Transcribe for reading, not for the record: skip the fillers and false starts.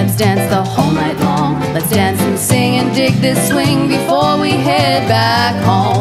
let's dance the whole night long. Let's dance and sing and dig this swing before we head back home.